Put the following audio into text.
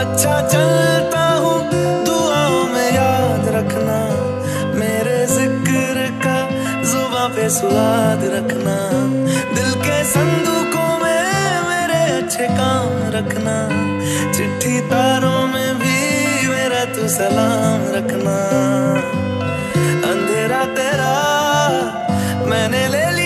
अच्छा चलता हूँ दुआओं में याद रखना, मेरे जिक्र का जुबां पे स्वाद रखना, दिल के संदूकों में मेरे अच्छे काम रखना, चिट्ठी तारों में भी मेरा तू सलाम रखना। अंधेरा तेरा मैंने ले लिया